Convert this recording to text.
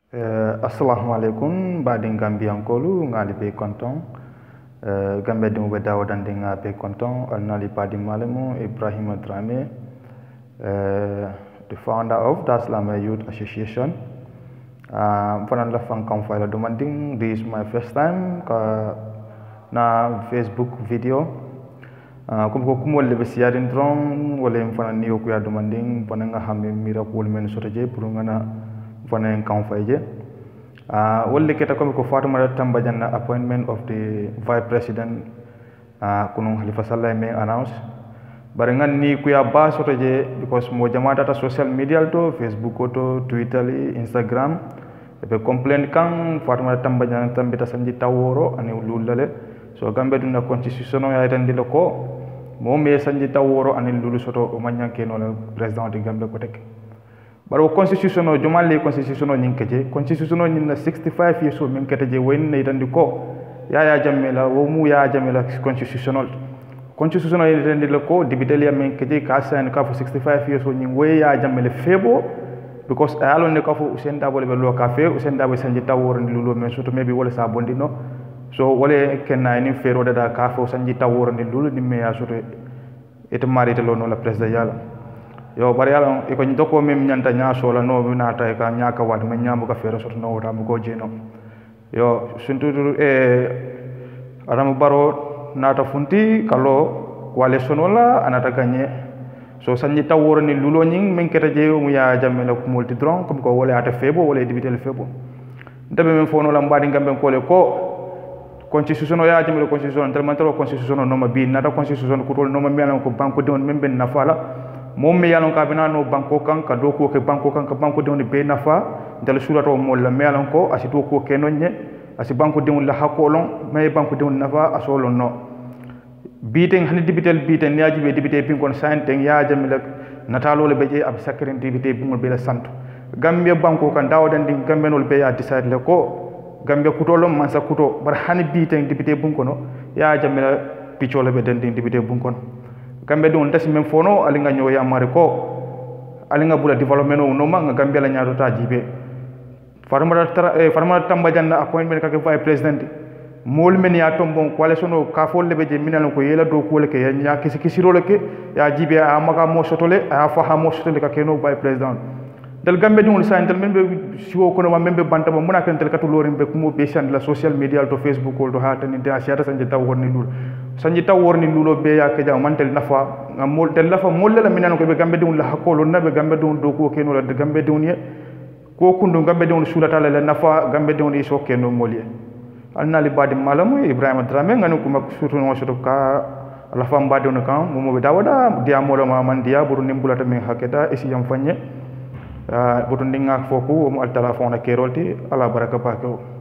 Assalamu alaikum badin gambiyankolu ngali be konton gambe dum be dawdande nga be konton alnali padi malemu Ibrahim Drame, the founder of Daslama Youth Association. Fanan la fan kam fayla demanding, this is my first time na Facebook video comme ko kumol le be siyarin dron wala fanan niyo ko ya demanding fananga xamé miracle men sotoje pour ngana fanan kam fayje wolle keta comme ko Fatoumata Tambajang appointment of the vice president kunun Halifa Sallah me announce bare nganni ku ya ba sotoje because mo jamata ta social media to Facebook to Twitter Instagram be complain kan Fatoumata Tambajang tambita sanji taworo ani lulale so gambe duna constitution ya itandi loko mo me sanji taworo ani lulu soto o manyanke no president de gambe ko tek baro constitution o jomalle constitution o nyinkeje constitution o nyinna 65 years o min kete je wayne itandi ko ya jammela wo mu ya jammela constitutional itandi loko dibitelia min keje ka san ka for 65 years o nyin way ya jammele febo because alon ne ka fo Usain Dabo le lo ka fe Usain Dabo sanji taworo ni lulu men soto maybe wala sa bondino so wale kenna ni fero da ka fo sanji taworo ni lulu ni me ya soto et marite lo no la president yala yo bari yala e ko ndoko mem nyanta nya sola no na ta ka nya ka wat men nyamu ka fero soto no wata mo ko jeno yo suntudu aramu baro nata funti kalo wale sonola anata ganye so sanji taworo ni lulo nyin men keta je mu ya jammela ko multi dron comme ko wala ata febo wala dibitel febo ndabe men fono la mbadi ngambe ko le ko constitution ya jamil constitution tellement constitution no ma bi nata constitution ko tol no ma melan ko banko de on membe nafala mom me yalon ka bina no banko kan ka do ko ke banko kan ka banko de on be nafa dal surato mo la melan ko asito ko ke nonye asi banko de on la hakolon may banko de on nafa asolon no biten hani dibitel biten yaaji be dibite pin kon santen ya jamil natalo le beje ab sakrin dibite bungol be la santo gambia banko kan dawdandi gambenol be ya decide le ko Gambia kutolo mansa kuto bar hani biten député bunkono ya jamela piccolo be dending député bunkono Gambia don tasi men fono alinga nyo ya mare ko alinga bula development no manga Gambia la nyaato ta jibe Fatoumata Tambajang appointment ka vice president mol men ya tombon coalition o ka folle be je minal ko yela do ko le ke ya kisi role ke ya jibe a maga mo sotole a fa ha mo sotole ka keno vice president dal gambe dum sa intel membe siwo kono membe banta mo munaka intel katu lorim be kumo be sand la social media to Facebook to hatani da siata sanje taw worni lul sanje taw worni lulo be ya ke jam mantel nafa ngamol tel nafa molle la minan ko be gambe dum la hakolo nabe gambe dum do ko keno la gambe dum ye ko kundu gambe dum sulata la nafa gambe dum yi so keno molye alna li badi malamu Ibrahim Drame nganu ko mak surtu no soto ka la fam badi on kan mo be dawada dia molo ma man dia buru nimbulata min haketa esi yam fanye boto ndinga foku mo altala fona kerolti ala baraka pa ko